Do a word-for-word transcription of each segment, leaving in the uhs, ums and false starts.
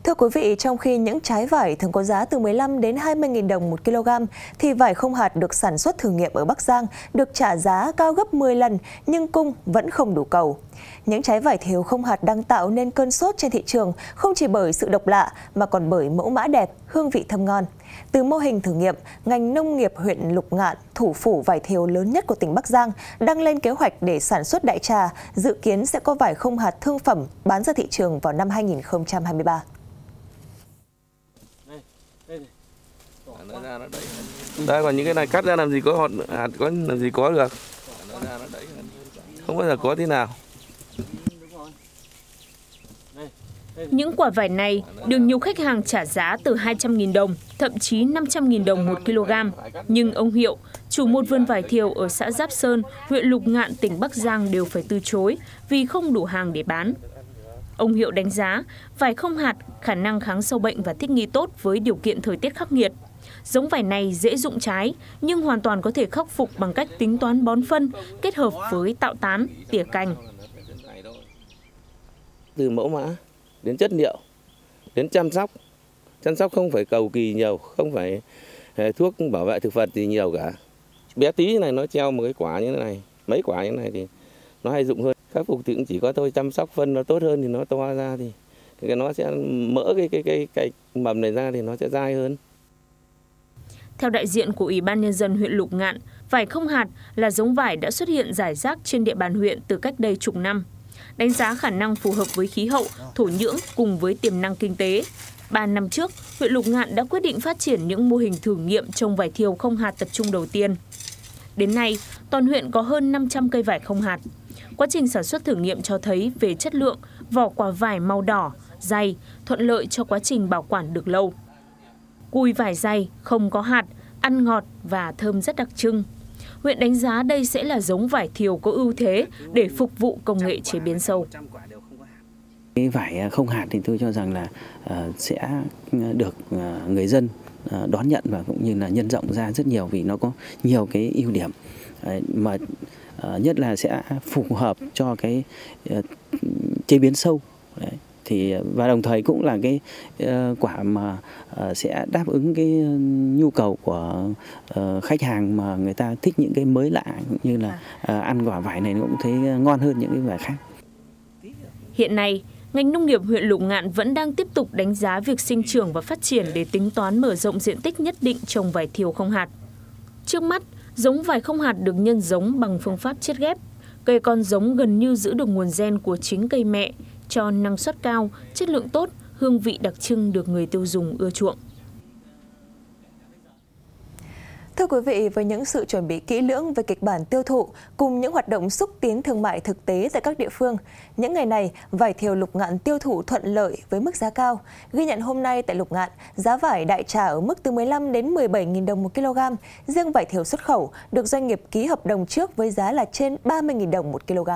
Thưa quý vị, trong khi những trái vải thường có giá từ mười lăm đến hai mươi nghìn đồng một kg, thì vải không hạt được sản xuất thử nghiệm ở Bắc Giang được trả giá cao gấp mười lần nhưng cung vẫn không đủ cầu. Những trái vải thiều không hạt đang tạo nên cơn sốt trên thị trường không chỉ bởi sự độc lạ mà còn bởi mẫu mã đẹp, hương vị thơm ngon. Từ mô hình thử nghiệm, ngành nông nghiệp huyện Lục Ngạn, thủ phủ vải thiều lớn nhất của tỉnh Bắc Giang, đang lên kế hoạch để sản xuất đại trà, dự kiến sẽ có vải không hạt thương phẩm bán ra thị trường vào năm hai nghìn không trăm hai mươi ba. Đây, còn những cái này cắt ra làm gì có hạt, hạt có làm gì có được, không bao giờ có thế nào. Những quả vải này được nhiều khách hàng trả giá từ hai trăm nghìn đồng, thậm chí năm trăm nghìn đồng một kg. Nhưng ông Hiệu, chủ một vườn vải thiều ở xã Giáp Sơn, huyện Lục Ngạn, tỉnh Bắc Giang đều phải từ chối vì không đủ hàng để bán. Ông Hiệu đánh giá vải không hạt khả năng kháng sâu bệnh và thích nghi tốt với điều kiện thời tiết khắc nghiệt. Giống vải này dễ rụng trái nhưng hoàn toàn có thể khắc phục bằng cách tính toán bón phân kết hợp với tạo tán, tỉa cành. Từ mẫu mã đến chất liệu, đến chăm sóc. Chăm sóc không phải cầu kỳ nhiều, không phải thuốc bảo vệ thực vật gì nhiều cả. Bé tí này nó treo một cái quả như thế này, mấy quả như thế này thì nó hay rụng hơn. Khắc phục thì cũng chỉ có tôi chăm sóc phân nó tốt hơn thì nó to ra thì, thì nó sẽ mỡ cái cái cái cái mầm này ra thì nó sẽ dai hơn. Theo đại diện của Ủy ban Nhân dân huyện Lục Ngạn, vải không hạt là giống vải đã xuất hiện rải rác trên địa bàn huyện từ cách đây chục năm. Đánh giá khả năng phù hợp với khí hậu, thổ nhưỡng cùng với tiềm năng kinh tế. Ba năm trước, huyện Lục Ngạn đã quyết định phát triển những mô hình thử nghiệm trồng vải thiều không hạt tập trung đầu tiên. Đến nay, toàn huyện có hơn năm trăm cây vải không hạt. Quá trình sản xuất thử nghiệm cho thấy về chất lượng, vỏ quả vải màu đỏ, dày, thuận lợi cho quá trình bảo quản được lâu. Cùi vải dày, không có hạt, ăn ngọt và thơm rất đặc trưng. Huyện đánh giá đây sẽ là giống vải thiều có ưu thế để phục vụ công nghệ chế biến sâu. Cái vải không hạt thì tôi cho rằng là uh, sẽ được uh, người dân uh, đón nhận và cũng như là nhân rộng ra rất nhiều vì nó có nhiều cái ưu điểm uh, mà uh, nhất là sẽ phù hợp cho cái uh, chế biến sâu. Đấy. Thì và đồng thời cũng là cái uh, quả mà uh, sẽ đáp ứng cái nhu cầu của uh, khách hàng mà người ta thích những cái mới lạ, cũng như là uh, ăn quả vải này cũng thấy ngon hơn những cái vải khác. Hiện nay, ngành nông nghiệp huyện Lục Ngạn vẫn đang tiếp tục đánh giá việc sinh trưởng và phát triển để tính toán mở rộng diện tích nhất định trồng vải thiều không hạt. Trước mắt, giống vải không hạt được nhân giống bằng phương pháp chiết ghép. Cây con giống gần như giữ được nguồn gen của chính cây mẹ, cho năng suất cao, chất lượng tốt, hương vị đặc trưng được người tiêu dùng ưa chuộng. Thưa quý vị, với những sự chuẩn bị kỹ lưỡng về kịch bản tiêu thụ cùng những hoạt động xúc tiến thương mại thực tế tại các địa phương, những ngày này vải thiều Lục Ngạn tiêu thụ thuận lợi với mức giá cao. Ghi nhận hôm nay tại Lục Ngạn, giá vải đại trà ở mức từ mười lăm đến mười bảy nghìn đồng một kg. Riêng vải thiều xuất khẩu được doanh nghiệp ký hợp đồng trước với giá là trên ba mươi nghìn đồng một kg.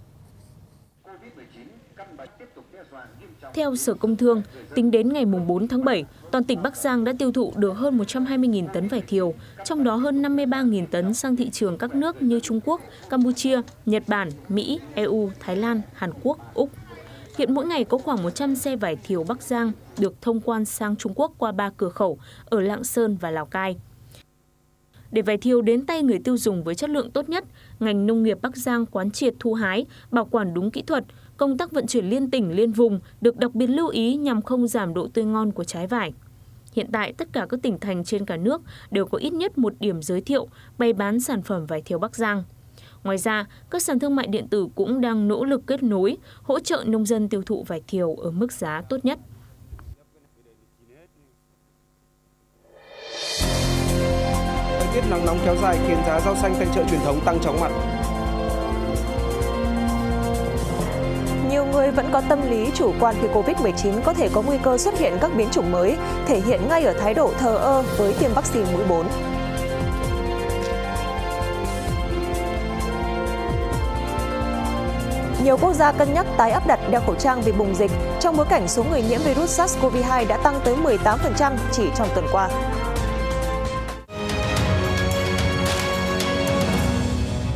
Theo Sở Công Thương, tính đến ngày bốn tháng bảy, toàn tỉnh Bắc Giang đã tiêu thụ được hơn một trăm hai mươi nghìn tấn vải thiều, trong đó hơn năm mươi ba nghìn tấn sang thị trường các nước như Trung Quốc, Campuchia, Nhật Bản, Mỹ, e u, Thái Lan, Hàn Quốc, Úc. Hiện mỗi ngày có khoảng một trăm xe vải thiều Bắc Giang được thông quan sang Trung Quốc qua ba cửa khẩu ở Lạng Sơn và Lào Cai. Để vải thiều đến tay người tiêu dùng với chất lượng tốt nhất, ngành nông nghiệp Bắc Giang quán triệt thu hái, bảo quản đúng kỹ thuật. Công tác vận chuyển liên tỉnh, liên vùng được đặc biệt lưu ý nhằm không giảm độ tươi ngon của trái vải. Hiện tại, tất cả các tỉnh thành trên cả nước đều có ít nhất một điểm giới thiệu bày bán sản phẩm vải thiều Bắc Giang. Ngoài ra, các sàn thương mại điện tử cũng đang nỗ lực kết nối, hỗ trợ nông dân tiêu thụ vải thiều ở mức giá tốt nhất. Thời tiết nắng nóng kéo dài khiến giá rau xanh tại chợ truyền thống tăng chóng mặt. Nhiều người vẫn có tâm lý chủ quan khi Covid mười chín có thể có nguy cơ xuất hiện các biến chủng mới, thể hiện ngay ở thái độ thờ ơ với tiêm vaccine mũi bốn. Nhiều quốc gia cân nhắc tái áp đặt đeo khẩu trang vì bùng dịch trong bối cảnh số người nhiễm virus SARS-xê o vê hai đã tăng tới mười tám phần trăm chỉ trong tuần qua.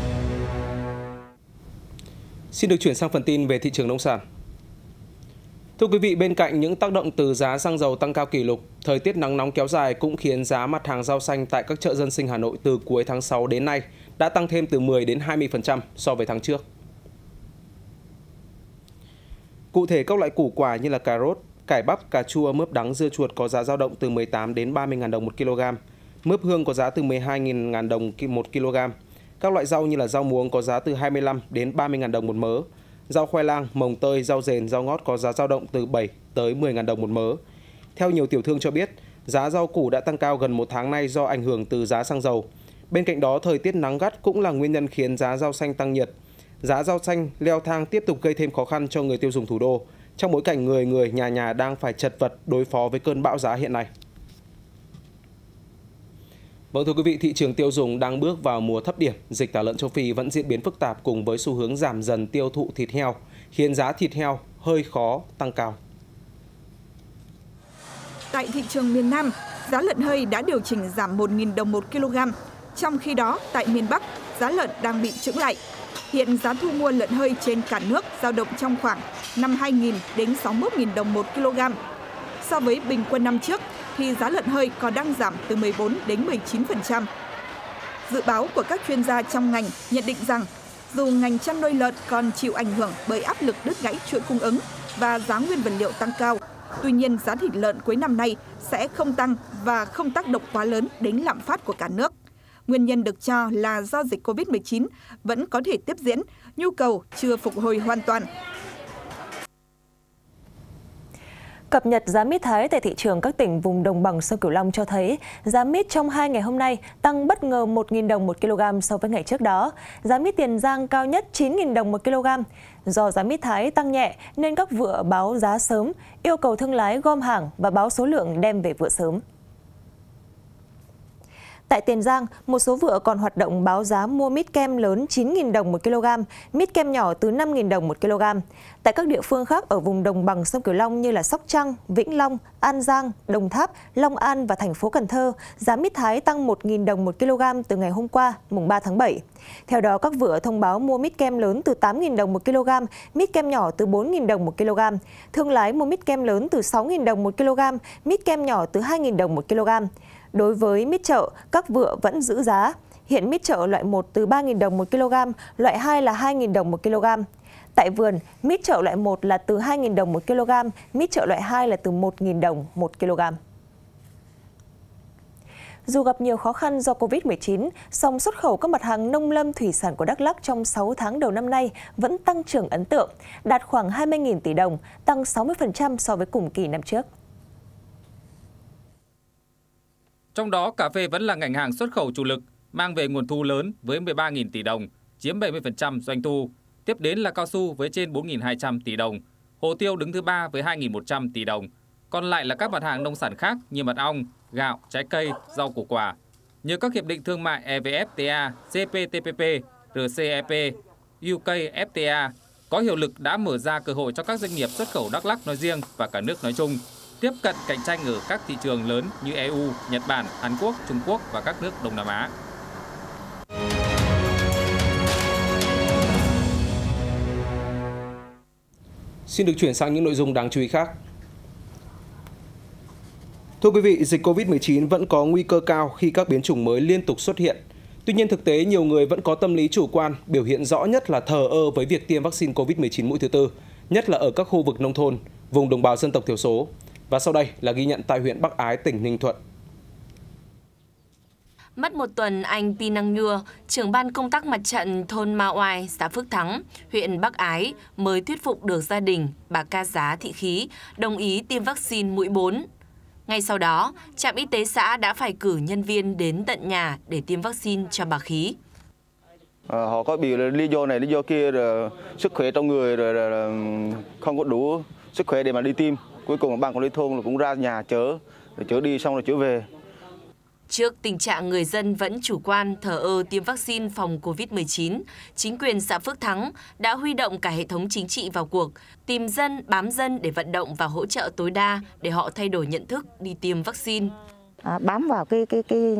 Xin được chuyển sang phần tin về thị trường nông sản. Thưa quý vị, bên cạnh những tác động từ giá xăng dầu tăng cao kỷ lục, thời tiết nắng nóng kéo dài cũng khiến giá mặt hàng rau xanh tại các chợ dân sinh Hà Nội từ cuối tháng sáu đến nay đã tăng thêm từ mười đến hai mươi phần trăm so với tháng trước. Cụ thể, các loại củ quả như là cà rốt, cải bắp, cà chua, mướp đắng, dưa chuột có giá dao động từ mười tám đến ba mươi nghìn đồng một kg. Mướp hương có giá từ mười hai nghìn đồng một kg. Các loại rau như là rau muống có giá từ hai mươi lăm đến ba mươi nghìn đồng một mớ. Rau khoai lang, mồng tơi, rau dền, rau ngót có giá dao động từ bảy tới mười nghìn đồng một mớ. Theo nhiều tiểu thương cho biết, giá rau củ đã tăng cao gần một tháng nay do ảnh hưởng từ giá xăng dầu. Bên cạnh đó, thời tiết nắng gắt cũng là nguyên nhân khiến giá rau xanh tăng nhiệt. Giá rau xanh leo thang tiếp tục gây thêm khó khăn cho người tiêu dùng thủ đô, trong bối cảnh người người nhà nhà đang phải chật vật đối phó với cơn bão giá hiện nay. Vâng thưa quý vị, thị trường tiêu dùng đang bước vào mùa thấp điểm, dịch tả lợn châu Phi vẫn diễn biến phức tạp cùng với xu hướng giảm dần tiêu thụ thịt heo, khiến giá thịt heo hơi khó tăng cao. Tại thị trường miền Nam, giá lợn hơi đã điều chỉnh giảm một nghìn đồng một kg. Trong khi đó, tại miền Bắc, giá lợn đang bị chững lại. Hiện giá thu mua lợn hơi trên cả nước dao động trong khoảng năm mươi hai nghìn đến sáu mươi mốt nghìn đồng một kg. So với bình quân năm trước, thì giá lợn hơi còn đang giảm từ mười bốn đến mười chín phần trăm. Dự báo của các chuyên gia trong ngành nhận định rằng, dù ngành chăn nuôi lợn còn chịu ảnh hưởng bởi áp lực đứt gãy chuỗi cung ứng và giá nguyên vật liệu tăng cao, tuy nhiên giá thịt lợn cuối năm nay sẽ không tăng và không tác động quá lớn đến lạm phát của cả nước. Nguyên nhân được cho là do dịch Covid mười chín vẫn có thể tiếp diễn, nhu cầu chưa phục hồi hoàn toàn. Cập nhật giá mít Thái tại thị trường các tỉnh vùng đồng bằng sông Cửu Long cho thấy giá mít trong hai ngày hôm nay tăng bất ngờ một nghìn đồng một kg so với ngày trước đó. Giá mít Tiền Giang cao nhất chín nghìn đồng một kg. Do giá mít Thái tăng nhẹ nên các vựa báo giá sớm, yêu cầu thương lái gom hàng và báo số lượng đem về vựa sớm. Tại Tiền Giang, một số vựa còn hoạt động báo giá mua mít kem lớn chín nghìn đồng một kg, mít kem nhỏ từ năm nghìn đồng một kg. Tại các địa phương khác ở vùng đồng bằng sông Cửu Long như là Sóc Trăng, Vĩnh Long, An Giang, Đồng Tháp, Long An và thành phố Cần Thơ, giá mít Thái tăng một nghìn đồng một kg từ ngày hôm qua, mùng ba tháng bảy. Theo đó, các vựa thông báo mua mít kem lớn từ tám nghìn đồng một kg, mít kem nhỏ từ bốn nghìn đồng một kg. Thương lái mua mít kem lớn từ sáu nghìn đồng một kg, mít kem nhỏ từ hai nghìn đồng một kg. Đối với mít chợ, các vựa vẫn giữ giá. Hiện mít chợ loại một từ ba nghìn đồng một kg, loại hai là hai nghìn đồng một kg. Tại vườn, mít chợ loại một là từ hai nghìn đồng một kg, mít chợ loại hai là từ một nghìn đồng một kg. Dù gặp nhiều khó khăn do Covid mười chín, song xuất khẩu các mặt hàng nông lâm thủy sản của Đắk Lắk trong sáu tháng đầu năm nay vẫn tăng trưởng ấn tượng, đạt khoảng hai mươi nghìn tỷ đồng, tăng sáu mươi phần trăm so với cùng kỳ năm trước. Trong đó, cà phê vẫn là ngành hàng xuất khẩu chủ lực, mang về nguồn thu lớn với mười ba nghìn tỷ đồng, chiếm bảy mươi phần trăm doanh thu. Tiếp đến là cao su với trên bốn nghìn hai trăm tỷ đồng, hồ tiêu đứng thứ ba với hai nghìn một trăm tỷ đồng. Còn lại là các mặt hàng nông sản khác như mật ong, gạo, trái cây, rau củ quả. Nhờ các hiệp định thương mại e vê ép tê a, xê pê tê pê pê, rờ xê e pê, u ca ép tê a có hiệu lực đã mở ra cơ hội cho các doanh nghiệp xuất khẩu Đắk Lắk nói riêng và cả nước nói chung tiếp cận cạnh tranh ở các thị trường lớn như e u, Nhật Bản, Hàn Quốc, Trung Quốc và các nước Đông Nam Á. Xin được chuyển sang những nội dung đáng chú ý khác. Thưa quý vị, dịch Covid mười chín vẫn có nguy cơ cao khi các biến chủng mới liên tục xuất hiện. Tuy nhiên thực tế nhiều người vẫn có tâm lý chủ quan, biểu hiện rõ nhất là thờ ơ với việc tiêm vaccine Covid mười chín mũi thứ tư, nhất là ở các khu vực nông thôn, vùng đồng bào dân tộc thiểu số. Và sau đây là ghi nhận tại huyện Bắc Ái, tỉnh Ninh Thuận. Mất một tuần, anh Pi Năng Nhua, trưởng ban công tác mặt trận thôn Ma Oai, xã Phước Thắng, huyện Bắc Ái mới thuyết phục được gia đình bà Ca Giá Thị Khí đồng ý tiêm vaccine mũi bốn. Ngay sau đó, trạm y tế xã đã phải cử nhân viên đến tận nhà để tiêm vaccine cho bà Khí. À, họ có biểu là lý do này, lý do kia, rồi sức khỏe trong người rồi, rồi, rồi không có đủ sức khỏe để mà đi tiêm. Cuối cùng ban quản lý thôn cũng ra nhà chở, rồi chở đi xong rồi chở về. Trước tình trạng người dân vẫn chủ quan thờ ơ tiêm vaccine phòng Covid mười chín, chính quyền xã Phước Thắng đã huy động cả hệ thống chính trị vào cuộc, tìm dân, bám dân để vận động và hỗ trợ tối đa để họ thay đổi nhận thức đi tiêm vaccine. À, bám vào cái cái cái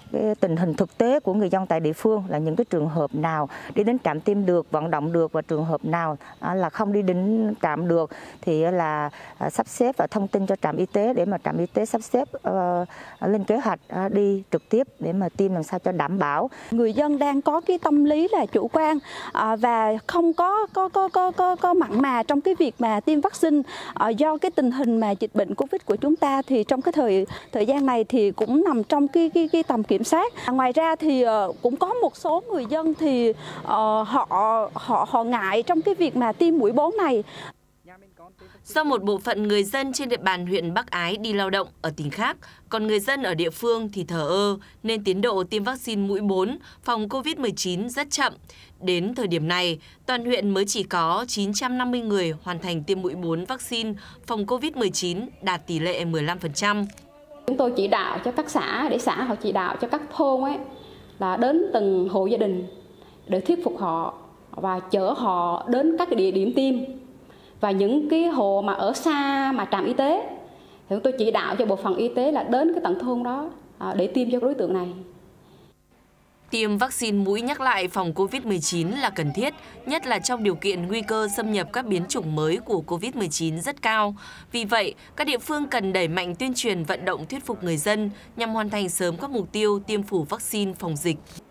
cái tình hình thực tế của người dân tại địa phương, là những cái trường hợp nào đi đến trạm tiêm được, vận động được, và trường hợp nào là không đi đến trạm được thì là sắp xếp và thông tin cho trạm y tế để mà trạm y tế sắp xếp uh, lên kế hoạch uh, đi trực tiếp để mà tiêm làm sao cho đảm bảo. Người dân đang có cái tâm lý là chủ quan uh, và không có có có có có có mặn mà trong cái việc mà tiêm vaccine uh, do cái tình hình mà dịch bệnh Covid của chúng ta thì trong cái thời thời gian này thì cũng nằm trong cái cái cái tầm kiểm soát. Ngoài ra thì uh, cũng có một số người dân thì uh, họ họ họ ngại trong cái việc mà tiêm mũi bốn này. Do một bộ phận người dân trên địa bàn huyện Bắc Ái đi lao động ở tỉnh khác, còn người dân ở địa phương thì thờ ơ, nên tiến độ tiêm vaccine mũi bốn phòng Covid mười chín rất chậm. Đến thời điểm này, toàn huyện mới chỉ có chín trăm năm mươi người hoàn thành tiêm mũi bốn vaccine phòng Covid mười chín, đạt tỷ lệ mười lăm phần trăm. Chúng tôi chỉ đạo cho các xã, để xã họ chỉ đạo cho các thôn ấy, là đến từng hộ gia đình để thuyết phục họ và chở họ đến các địa điểm tiêm. Và những cái hộ mà ở xa mà trạm y tế thì chúng tôi chỉ đạo cho bộ phận y tế là đến cái tận thôn đó để tiêm cho đối tượng này. Tiêm vaccine mũi nhắc lại phòng Covid mười chín là cần thiết, nhất là trong điều kiện nguy cơ xâm nhập các biến chủng mới của Covid mười chín rất cao. Vì vậy, các địa phương cần đẩy mạnh tuyên truyền vận động thuyết phục người dân nhằm hoàn thành sớm các mục tiêu tiêm phủ vaccine phòng dịch.